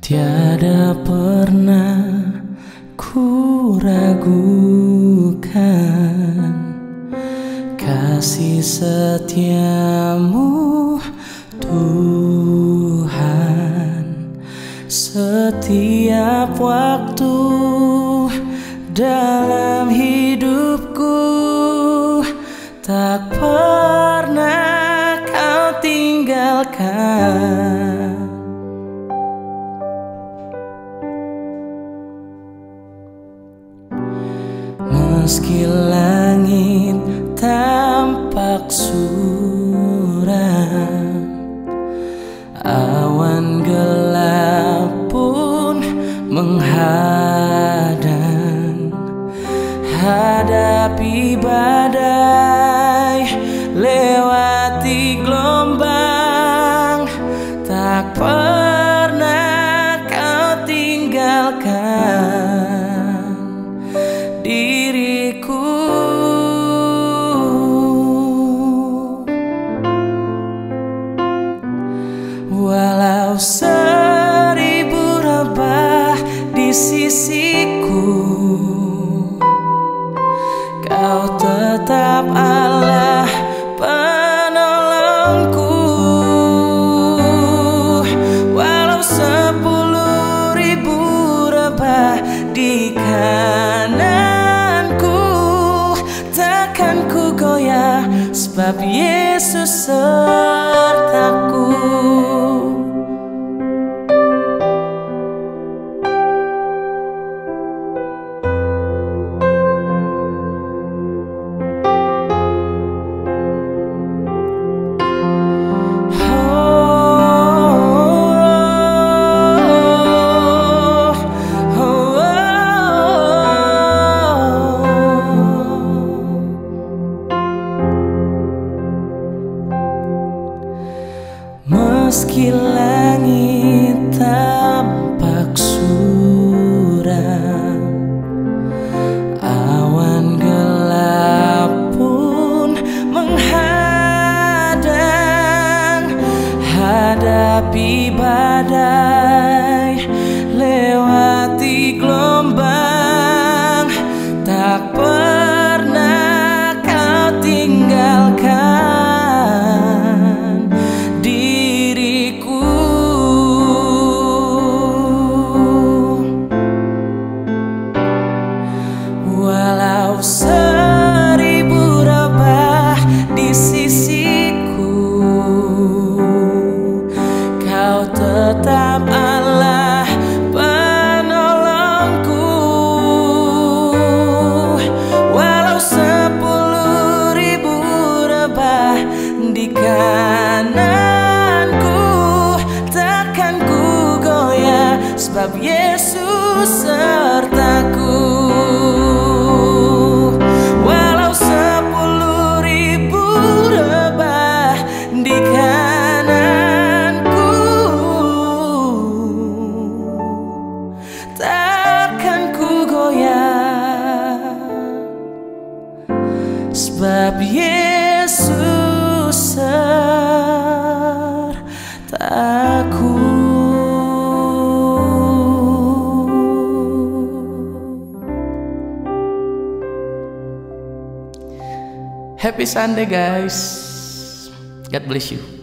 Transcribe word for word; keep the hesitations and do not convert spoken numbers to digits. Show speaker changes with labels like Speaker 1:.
Speaker 1: Tiada pernah ku ragukan kasih setiamu Tuhan. Setiap waktu dalam hidupku tak pernah kau tinggalkan. Meski langit tampak suram, awan gelap pun menghadang, hadapi badai, lewati gelombang, tak pernah kau tinggalkan diriku. Walau seribu rebah di sisiku, kau tetap Allah penolongku. Walau sepuluh ribu rebah di kananku, takkan ku goyah, sebab Yesus sertaku. Meski langit tampak suram, awan gelap pun menghadang, hadapi badai, lewati gelombang, tak pernah kau tinggalkan seribu rebah di sisiku. Kau tetap Allah penolongku. Walau sepuluh ribu rebah di kananku, takkan ku goyah, sebab Yesus sertaku. Sebab Yesus sertaku. Happy Sunday guys. God bless you.